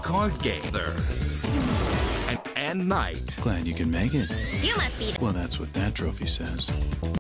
card game. And night. Glad you can make it. You must be. Well, that's what that trophy says.